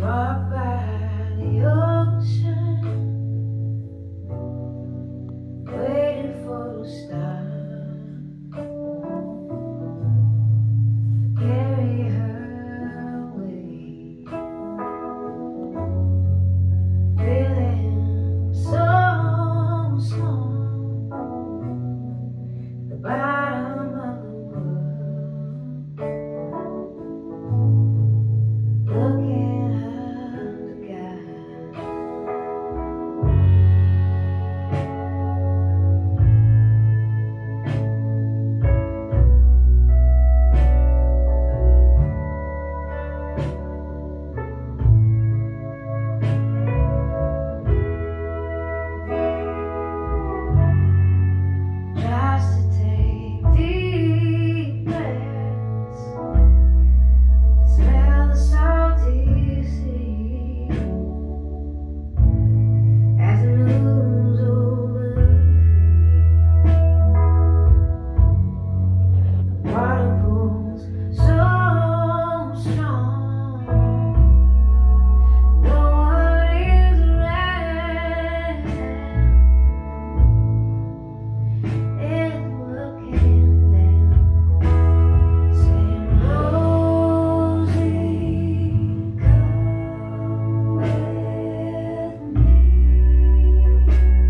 Rock by the ocean, waiting for the stars to carry her away. Feeling so small, the bottom of the world, looking up the sky. Tries to take deep breaths, smell the salty sea as it moves over the creek. The water pulls so strong, no one is around. It's looking down, saying, Rosie, come with me.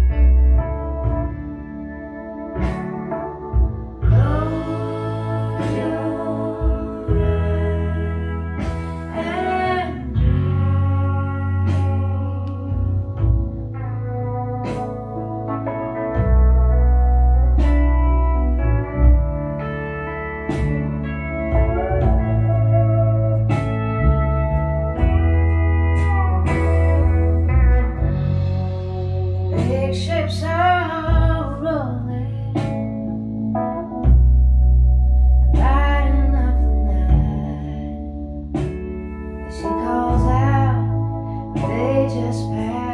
Close your eyes and dream. Big ships are rolling, lighting up the night. As she calls out, they just pass.